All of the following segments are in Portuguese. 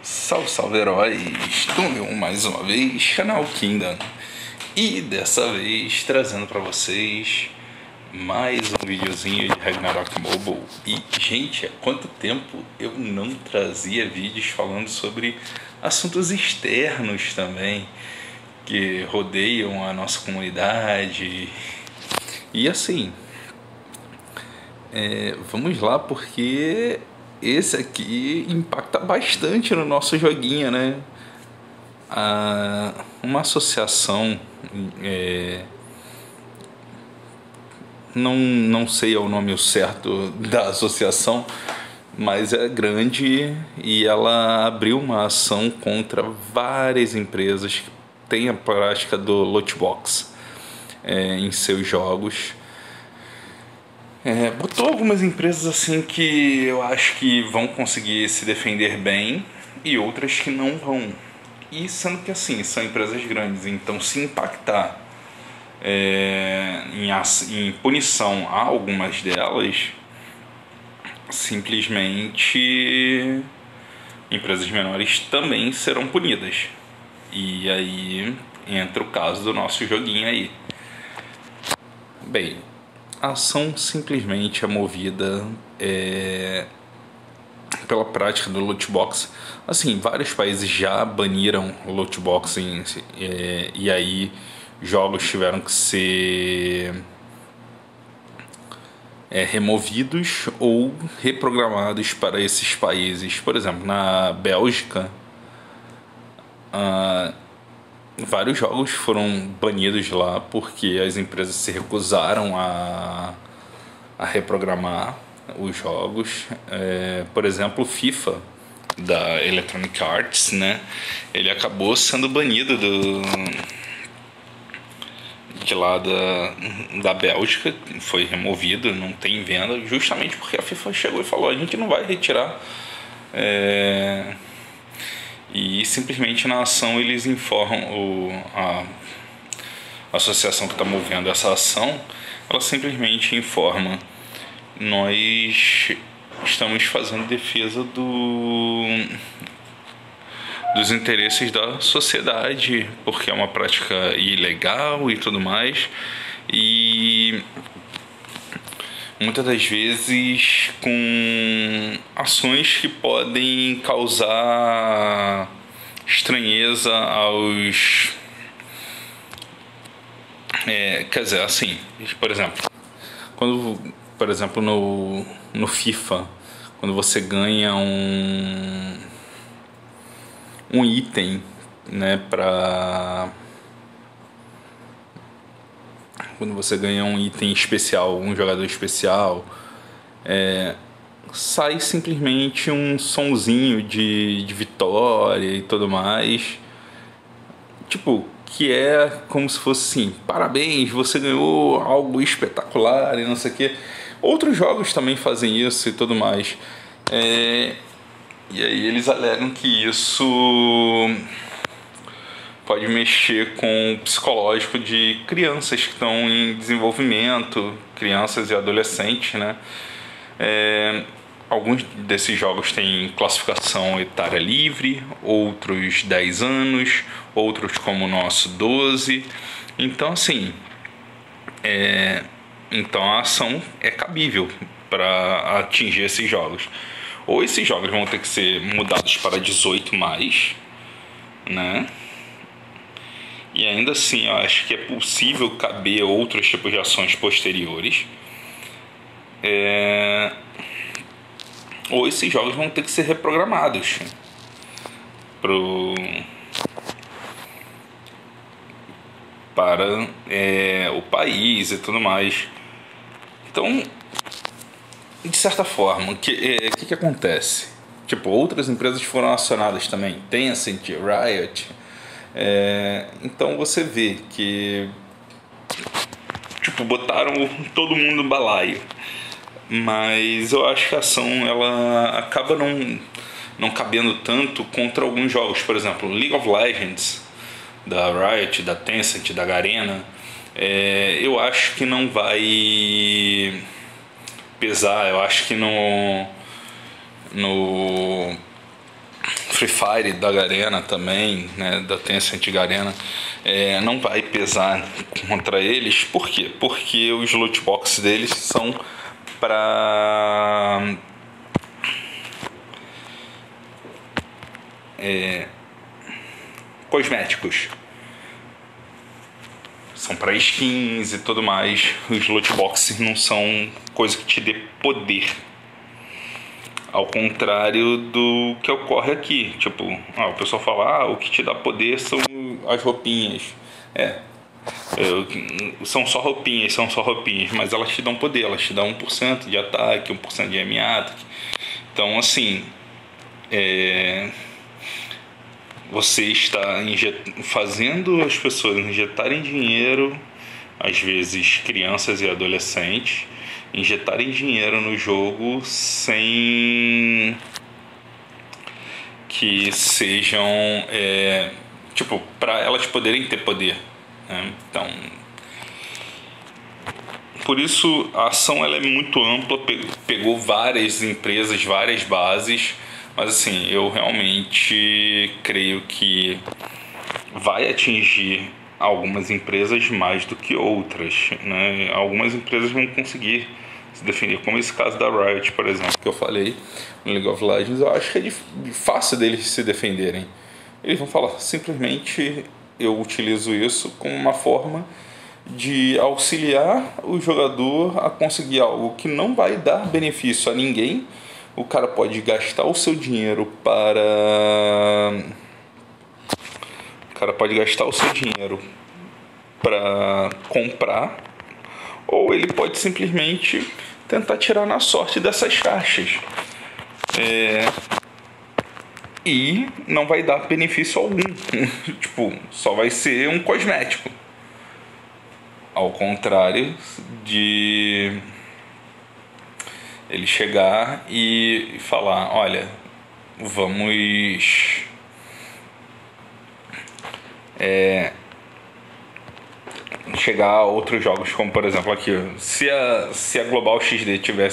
Salve, salve heróis! Estou mais uma vez, canal Kingdom. E dessa vez trazendo para vocês mais um videozinho de Ragnarok Mobile. E gente, há quanto tempo eu não trazia vídeos falando sobre assuntos externos também, que rodeiam a nossa comunidade. E assim, vamos lá, porque esse aqui impacta bastante no nosso joguinho, né? Uma associação, não sei o nome certo da associação, mas é grande e ela abriu uma ação contra várias empresas que têm a prática do loot box em seus jogos. Botou algumas empresas assim que eu acho que vão conseguir se defender bem e outras que não vão. E sendo que assim, são empresas grandes, então se impactar em punição a algumas delas, simplesmente empresas menores também serão punidas. E aí entra o caso do nosso joguinho aí. Bem, a ação simplesmente é movida pela prática do loot box. Assim, vários países já baniram o loot box e aí jogos tiveram que ser removidos ou reprogramados para esses países. Por exemplo, na Bélgica, vários jogos foram banidos lá porque as empresas se recusaram a reprogramar os jogos. Por exemplo, o FIFA da Electronic Arts, né? Ele acabou sendo banido de lá da Bélgica, foi removido, não tem venda, justamente porque a FIFA chegou e falou: a gente não vai retirar. E simplesmente na ação eles informam a associação que está movendo essa ação, ela simplesmente informa: nós estamos fazendo defesa dos interesses da sociedade, porque é uma prática ilegal e tudo mais, e muitas das vezes com ações que podem causar estranheza aos... quer dizer, assim, por exemplo, no FIFA, quando você ganha um item, né, quando você ganha um item especial, um jogador especial, sai simplesmente um sonzinho de vitória e tudo mais, tipo, que é como se fosse assim: parabéns, você ganhou algo espetacular e não sei o que. Outros jogos também fazem isso e tudo mais. E aí eles alegam que isso pode mexer com o psicológico de crianças que estão em desenvolvimento, crianças e adolescentes, né? Alguns desses jogos têm classificação etária livre, outros 10 anos, outros como o nosso 12. Então assim, então a ação é cabível para atingir esses jogos. Ou esses jogos vão ter que ser mudados para 18 mais, né? E ainda assim eu acho que é possível caber outros tipos de ações posteriores. Ou esses jogos vão ter que ser reprogramados para o país e tudo mais. Então, de certa forma, o que acontece? Tipo, outras empresas foram acionadas também, Tencent, Riot. Então você vê que, tipo, botaram todo mundo no balaio. Mas eu acho que a ação ela acaba não cabendo tanto contra alguns jogos. Por exemplo, League of Legends da Riot, da Tencent, da Garena. Eu acho que não vai pesar. Eu acho que no Free Fire da Garena também, né, da Tencent Garena, não vai pesar contra eles. Por quê? Porque os loot boxes deles são para cosméticos, são para skins e tudo mais. Os loot boxes não são coisa que te dê poder, ao contrário do que ocorre aqui. Tipo, o pessoal fala, o que te dá poder são as roupinhas. São só roupinhas, mas elas te dão poder, elas te dão 1% de ataque, 1% de M-Ataque. Então, assim, você está fazendo as pessoas injetarem dinheiro, às vezes crianças e adolescentes, injetarem dinheiro no jogo sem que sejam para elas poderem ter poder, né? Então, por isso a ação ela é muito ampla, pegou várias empresas, várias bases, mas assim, eu realmente creio que vai atingir algumas empresas mais do que outras, né? Algumas empresas vão conseguir se defender, como esse caso da Riot, por exemplo, que eu falei no League of Legends. Eu acho que é fácil deles se defenderem. Eles vão falar, simplesmente eu utilizo isso como uma forma de auxiliar o jogador a conseguir algo que não vai dar benefício a ninguém. O cara pode gastar o seu dinheiro para comprar, ou ele pode simplesmente tentar tirar na sorte dessas caixas, e não vai dar benefício algum. Tipo, só vai ser um cosmético, ao contrário de ele chegar e falar, olha, vamos chegar a outros jogos, como por exemplo aqui, se a Global XD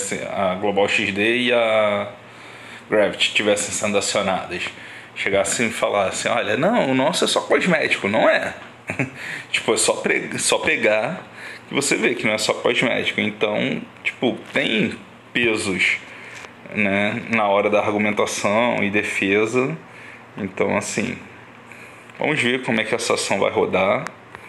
e a Gravity tivessem sendo acionadas, chegassem e falassem, olha, não, o nosso é só cosmético, não é? Tipo, é só pegar que você vê que não é só cosmético. Então, tipo, tem pesos, né, na hora da argumentação e defesa. Então, assim, vamos ver como é que essa ação vai rodar.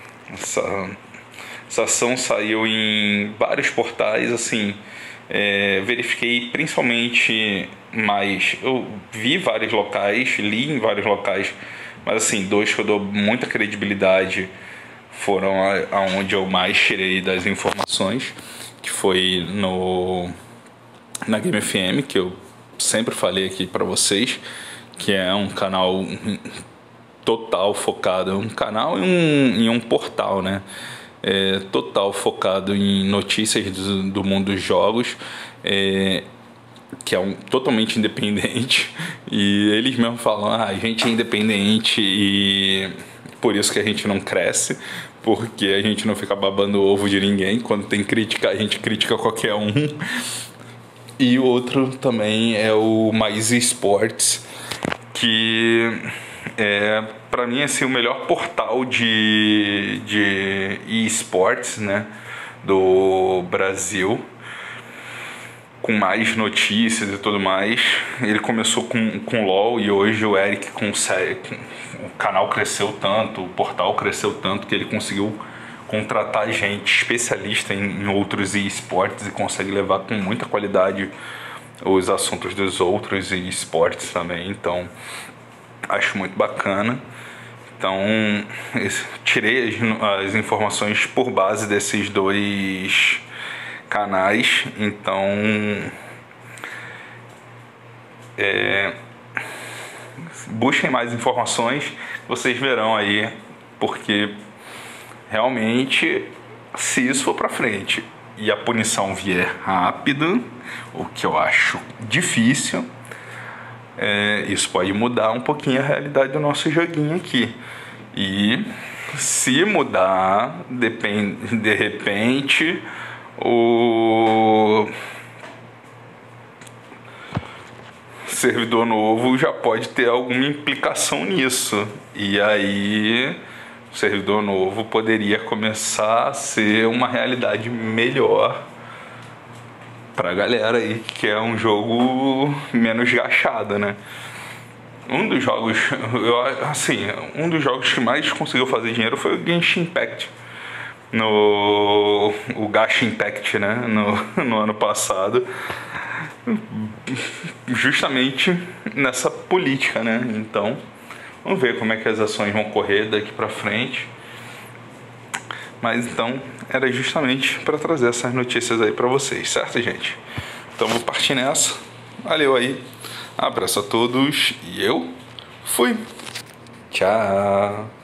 Essa ação saiu em vários portais, assim, verifiquei principalmente eu vi vários locais, li em vários locais, mas assim, dois que eu dou muita credibilidade foram aonde eu mais tirei das informações, que foi na Game FM, que eu sempre falei aqui para vocês, que é um canal total focado, um canal e um portal, né? Total focado em notícias do mundo dos jogos, que é totalmente independente, e eles mesmos falam, a gente é independente e por isso que a gente não cresce, porque a gente não fica babando o ovo de ninguém. Quando tem crítica, a gente critica qualquer um. E o outro também é o Mais Esportes, que para mim, assim, o melhor portal de esportes, né, do Brasil, com mais notícias e tudo mais. Ele começou com LOL e hoje o Eric o canal cresceu tanto, o portal cresceu tanto que ele conseguiu contratar gente especialista em outros esportes e consegue levar com muita qualidade os assuntos dos outros esportes também. Então, acho muito bacana. Então, tirei as informações por base desses dois canais. Então, busquem mais informações, vocês verão aí, porque realmente, se isso for pra frente e a punição vier rápida, o que eu acho difícil, isso pode mudar um pouquinho a realidade do nosso joguinho aqui. E se mudar, de repente, servidor novo já pode ter alguma implicação nisso. E aí o servidor novo poderia começar a ser uma realidade melhor pra galera aí que quer um jogo menos gachado, né? Um dos jogos que mais conseguiu fazer dinheiro foi o Genshin Impact. O Gacha Impact, né? No ano passado. Justamente nessa política, né? Então, vamos ver como é que as ações vão correr daqui pra frente. Mas então, era justamente para trazer essas notícias aí pra vocês, certo, gente? Então, vou partir nessa. Valeu aí. Abraço a todos e eu fui. Tchau.